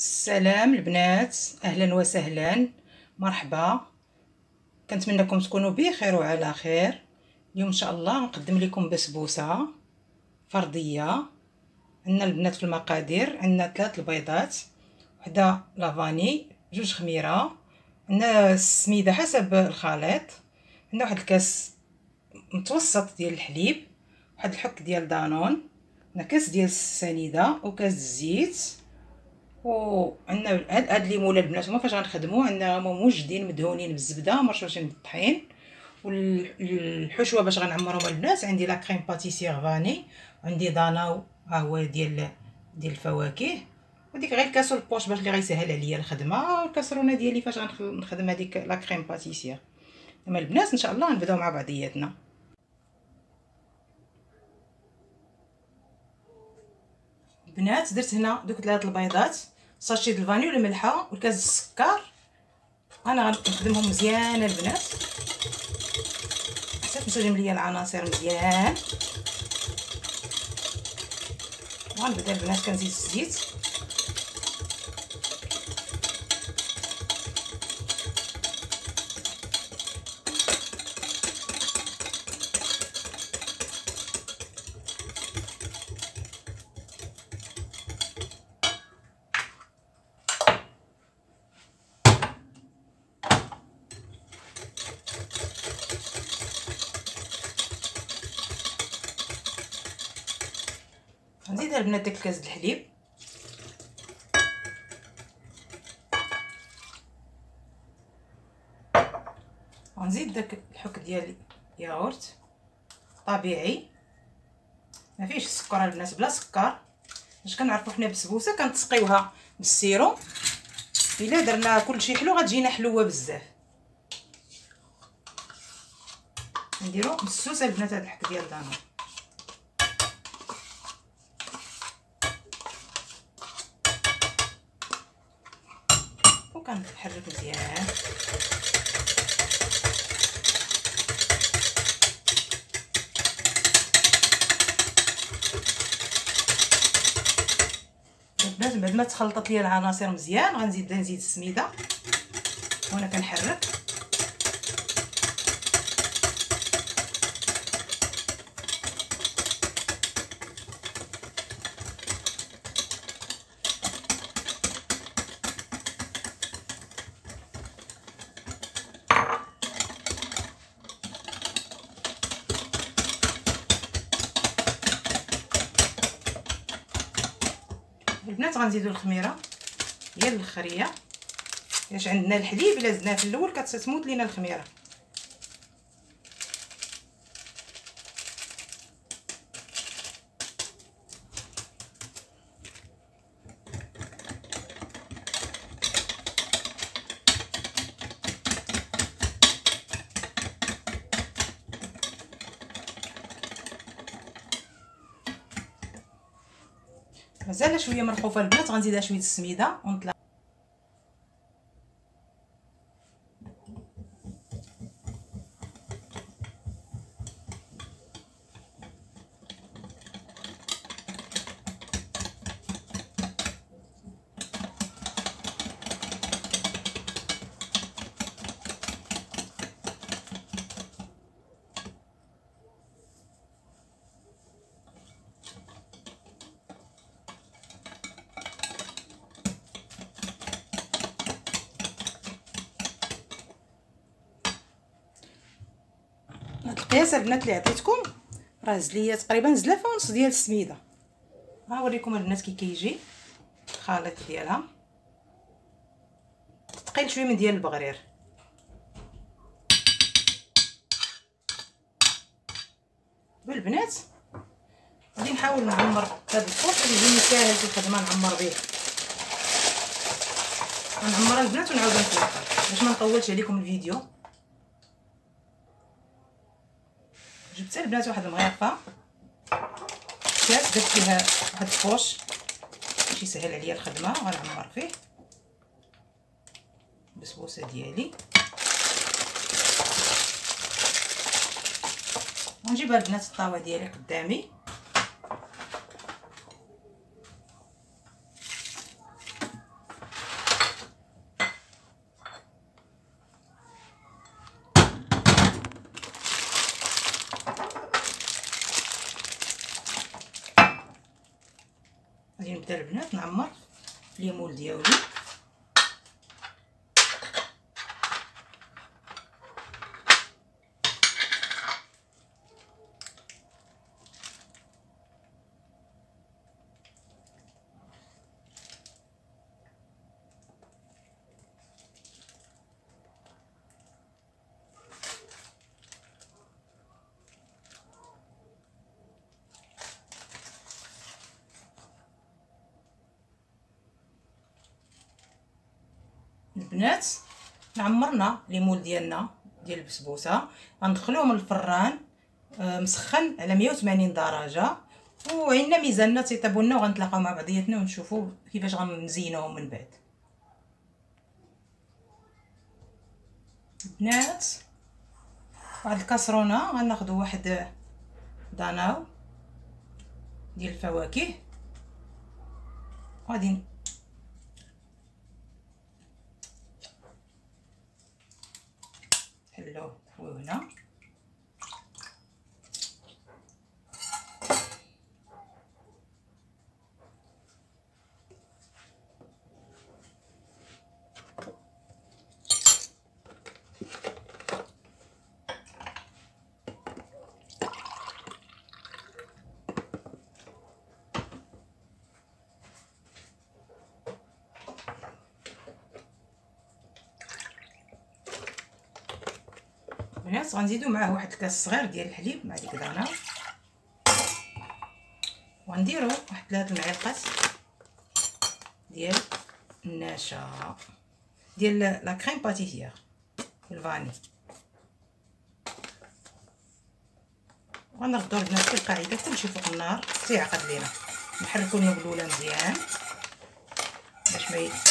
السلام البنات، اهلا وسهلا، مرحبا. كنتمنىكم تكونوا بخير وعلى خير. اليوم ان شاء الله نقدم لكم بسبوسه فرديه. عندنا البنات في المقادير، عندنا 3 البيضات، وحده لافاني، 2 خميره، عندنا السميده حسب الخليط، عندنا واحد الكاس متوسط ديال الحليب، واحد الحك ديال دانون، عندنا كاس ديال السنيده وكاس الزيت. وعندنا هاد الليمونه البنات هما فاش غنخدموا، عندنا موجدين مدهونين بالزبده مرشوشين بالطحين. والحشوه باش غنعمرهم البنات، عندي لا كريم باتيسير فاني، وعندي دانا ها هو ديال الفواكه، وديك غير كاسو البوش باش اللي غيسهل عليا الخدمه، الكاسرونه ديالي فاش غنخدم هذيك لا كريم باتيسير. اما البنات ان شاء الله نبداو مع بعضياتنا. البنات درت هنا دوك 3 البيضات، ساشي د الفاني والملحه والكاس السكر. انا غنخدمهم مزيان البنات حتى تنسجم ليا العناصر مزيان. غنبدا البنات كنزيد الزيت، نزيد البنات داك الكاس د الحليب، ونزيد داك الحك ديال الياغورت طبيعي ما فيهش السكر البنات، بلا سكر، باش كنعرفوا حنا بسبوسه كنتسقيوها بالسيرو. الا درنا كلشي حلو غتجينا حلوه بزاف. نديرو مسوس البنات هاد الحك ديال دانون، وكنحرك مزيان. البنات بعد ما تخلطت ليا العناصر مزيان غنزيد السميده وانا كنحرك. البنات غنزيدو الخميره هي الاخريه، باش عندنا الحليب الا زدناه في الاول كتسموت لينا الخميره. مازال شويه مرخوفه البنات، غنزيدها شويه السميده ونطلع. هاد القياس البنات اللي عطيتكم راه هز ليا تقريبا زلافه ونص ديال السميده. ها نوريكم البنات كي كيجي الخليط ديالها، تقيل شويه من ديال البغرير. بالبنات غادي نحاول نعمر هذا الفوق اللي يجيني ساهل في الخدمه، نعمر به، غنعمرها البنات ونعاود نطلق باش ما نطولش عليكم الفيديو. جبت البنات واحد المغرفه كاس، درت فيها واحد الفوش باش يسهل عليا الخدمه، وغنعمر فيه البسبوسه ديالي. ونجيبها البنات الطاوه ديالي قدامي، غادي نبدا البنات نعمر ليمول ديالي. البنات عمرنا ليمول ديالنا ديال البسبوسه، غندخلوهم للفران مسخن على 180 درجه، وعندنا ميزاننا تيطيبوا لنا، وغنتلاقاو مع بعضياتنا ونشوفوا كيفاش غنزينوهم من بعد. البنات واحد الكاسرونه غناخذوا واحد داناو ديال الفواكه، غادي نحلوه هنا. البنات غنزيدو معاه واحد الكاس صغير ديال الحليب مع ديك دانا، وغنديرو واحد 3 المعالق ديال النشا ديال لا كريم باتيسيير الفاني. وغنردو البنات كالقاعده كلشي فوق النار حتى يعقد لينا. نحركو المبلوله مزيان باش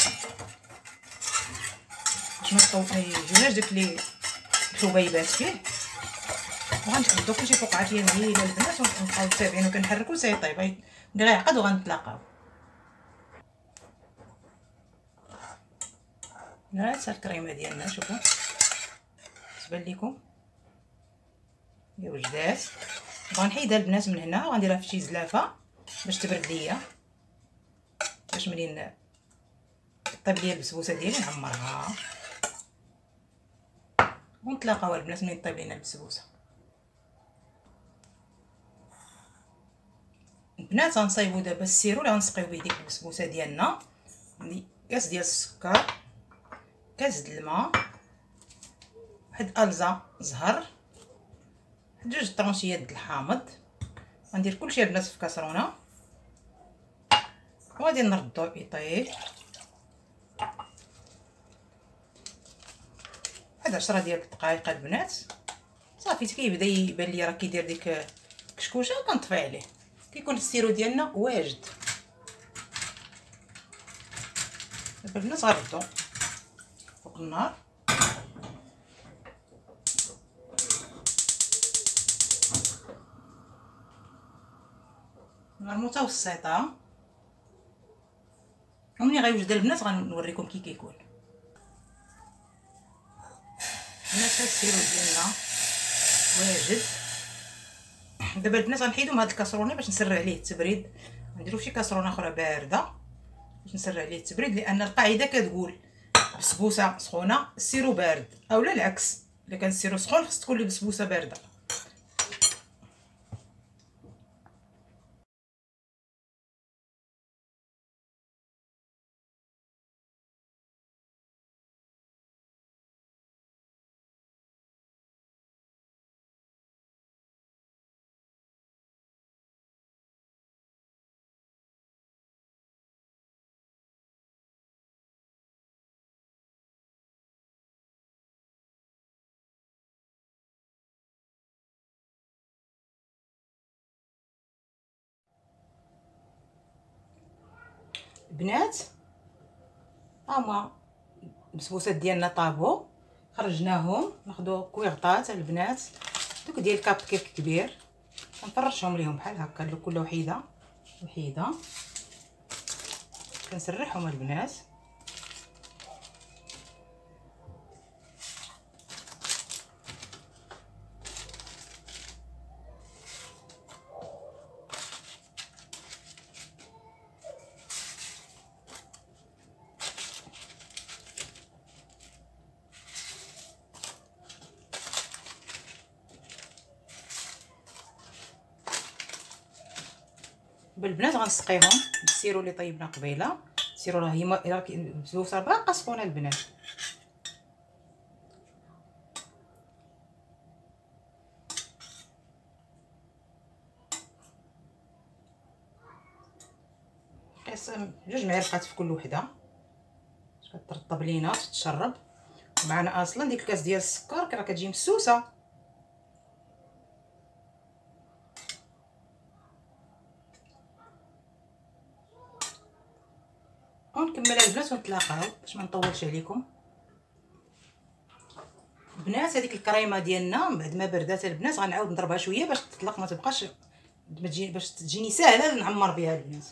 ما يجوناش داك لي الحبيبات فيه، وغنحطو كلشي فوق عافيه مهيله البنات، ونبقاو تابعين وكنحركو حتى يطيب. ملي غيعقد وغنتلاقاو. هاد الكريمه ديالنا شوفوا تبان لكم هي وجدات. غنحيدها البنات من هنا وغنديرها في شي زلافه باش تبرد ليا، باش ملي طيب ليا البسبوسه ديالي نعمرها ونتلاقاو البنات ملي طيب لينا البسبوسه. البنات غنصايبو دابا السيرو اللي غنسقيو به ديك البسبوسه ديالنا. عندي كاس ديال السكر، كاس د الماء، واحد الزا زهر، واحد 2 طرونشيات د الحامض. غندير كلشي البنات في كاسرونه وغادي نردو يطيب واحد 10 ديال الدقائق البنات. صافي كيبدا يبان لي راه كيدير ديك كشكوشه وكنطفي عليه، كيكون السيرو ديالنا واجد. دابا البنات غنردو فوق النار نار متوسطه، ومني غيوجد البنات غنوريكم كي كيكون. هنا السيرو ديالنا واجد. دابا البنات غنحيدو من هاد الكاسرونه باش نسرع عليه التبريد، نديرو فشي كاسرونه اخرى بارده باش نسرع عليه التبريد، لان القاعده كتقول بسبوسه سخونه السيرو بارد، اولا العكس، الا كان السيرو سخون خص تكون البسبوسه بارده. البنات هما البسبوسات ديالنا طابو، خرجناهم. ناخذوا كويغطات البنات دوك ديال كاب كيك كبير، كنفرشهم ليهم بحال هكا كل وحيده وحيده، كنسرحهم البنات. بالبنات غنسقيهم بالسيرو اللي طيبنا قبيله. السيرو راه هي البسبوسه باقا سخونه البنات. قيس 2 معالق في كل وحده باش كترطب لينا وتتشرب. معنا اصلا ديك الكاس ديال السكر راه كتجي مسوسه. ونكملها البنات ونتلاقاو باش ما نطولش عليكم. البنات هذيك الكريمه ديالنا من بعد ما بردات البنات غنعاود نضربها شويه باش تطلق، ما تبقاش باش تجيني ساهله نعمر بها البنات.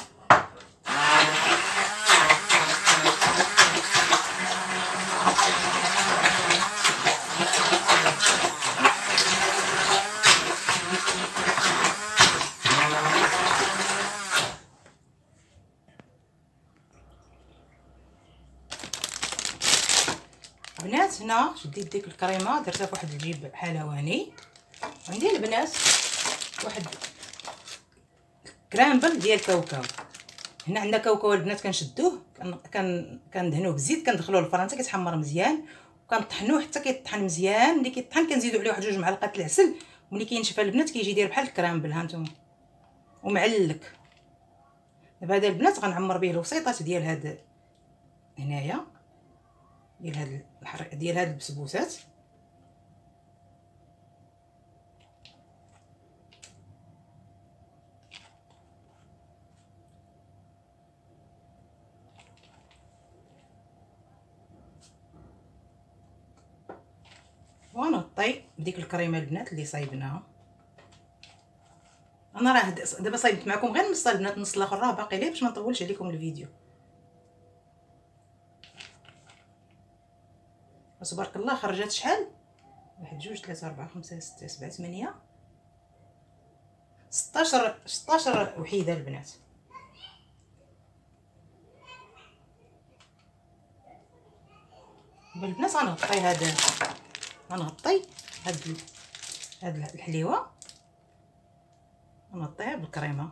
البنات هنا شديت ديك الكريمه درتها في واحد الجيب حلواني. عندي البنات واحد كرامبل ديال كاوكاو. هنا عندنا كاوكاو البنات كنشدوه كندهنوه بالزيت كندخلوه للفران حتى كيتحمر مزيان وكنطحنوه حتى كيطحن مزيان. ملي كيطحن كنزيدو عليه واحد 2 معالق العسل وملي كينشف البنات كيجي داير بحال الكرامبل. ها نتوما ومعلك. دابا هذا البنات غنعمر به الوسيطات ديال هاد هنايا ديال هاد البسبوسات. ونطي بديك الكريمه البنات اللي صايبناها. انا راه دابا صايبت معكم غير نص البنات، نص الاخر راه باقي ليه باش ما نطولش عليكم الفيديو. تبارك الله خرجت شحال؟ 1 2 3 4 5 6 7 8 16 وحيده البنات. بالبنات غنغطي هاد الحليوه غنغطيها بالكريمه.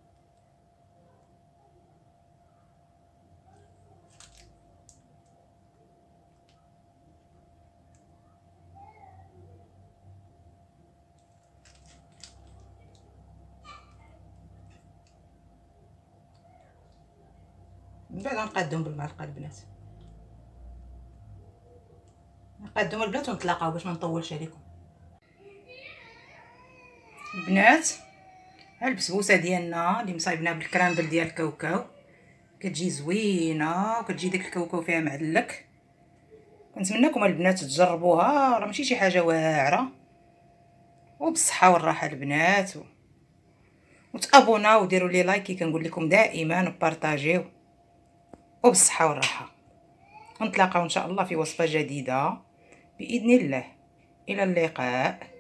من بعد غنقادهم بالمعلقه البنات. نقادهم البنات ونتلاقاو باش ما نطولش عليكم. البنات ها البسبوسه ديالنا اللي مصايبناها بالكرامبل ديال الكاوكاو كتجي زوينه وكتجي داك الكاوكاو فيها معلك. كنتمنىكم البنات تجربوها، راه ماشي شي حاجه واعره. وبالصحه والراحه البنات، وتابوناو وديروا لي لايك كي كنقول لكم دائما وبارطاجيو. وبالصحه والراحه. نتلاقاو ان شاء الله في وصفه جديده باذن الله. الى اللقاء.